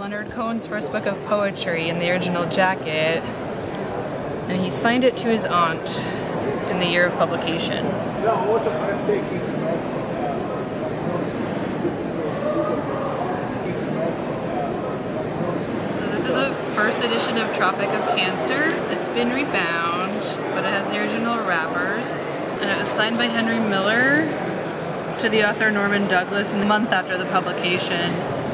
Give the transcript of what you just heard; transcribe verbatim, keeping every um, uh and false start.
Leonard Cohen's first book of poetry in the original jacket, and he signed it to his aunt in the year of publication. So this is a first edition of Tropic of Cancer. It's been rebound, but it has the original wrappers, and it was signed by Henry Miller to the author Norman Douglas in the month after the publication.